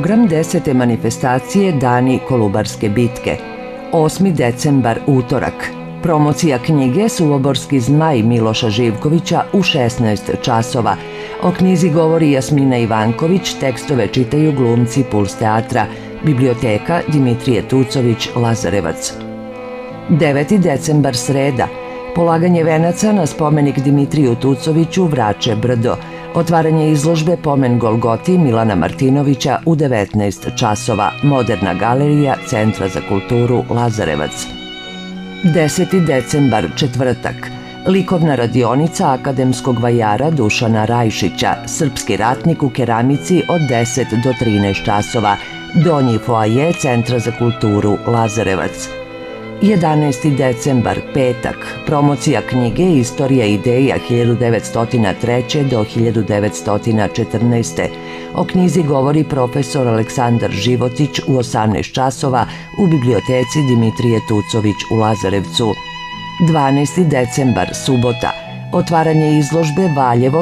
program 10. manifestacije Dani Kolubarske bitke. 8. decembar, utorak. Promocija knjige Suvoborski zmaj Miloša Živkovića u 16 časova. O knjizi govori Jasmina Ivanković, tekstove čitaju glumci Puls teatra. Biblioteka Dimitrije Tucović, Lazarevac. 9. decembar, sreda. Polaganje venaca na spomenik Dimitriju Tucoviću, Vrače brdo. Otvaranje izložbe Pomen Golgoti Milana Martinovića u 19 časova. Moderna galerija Centra za kulturu, Lazarevac. 10. decembar, četvrtak. Likovna radionica akademskog vajara Dušana Rajšića, srpski ratnik u keramici od 10 do 13 časova. Donji foaje Centra za kulturu, Lazarevac. 11. decembar, petak. Promocija knjige Istorija ideja 1903. do 1914. O knjizi govori profesor Aleksandar Životić u 18 časova u biblioteci Dimitrije Tucović u Lazarevcu. 12. decembar, subota. Otvaranje izložbe Valjevo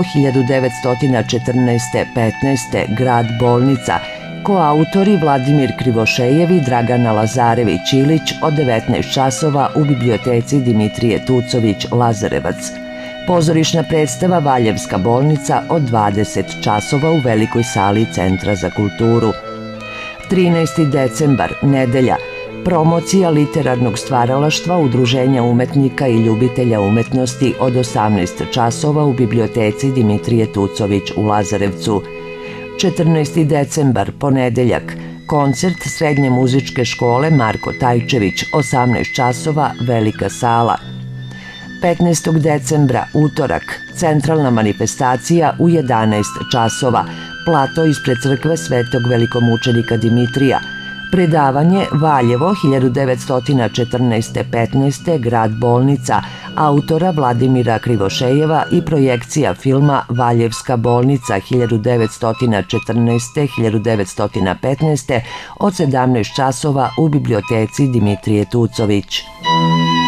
1914-15. Grad bolnica. Koautori Vladimir Krivošejev i Dragana Lazarević-Ilić od 19 časova u biblioteci Dimitrije Tucović, Lazarevac. Pozorišna predstava Valjevska bolnica od 20 časova u velikoj sali Centra za kulturu. 13. decembar, nedelja. Promocija literarnog stvaralaštva Udruženja umetnika i ljubitelja umetnosti od 18 časova u biblioteci Dimitrije Tucović u Lazarevcu. 14. decembar, ponedeljak. Koncert Srednje muzičke škole Marko Tajčević, 18 časova, velika sala. 15. decembra, utorak. Centralna manifestacija u 11 časova. Plato ispred crkve Svetog velikomučenika Dimitrija. Predavanje Valjevo 1914-15. Grad bolnica, autora Vladimira Krivošejeva i projekcija filma Valjevska bolnica 1914-1915. od 17 časova u biblioteci Dimitrije Tucović.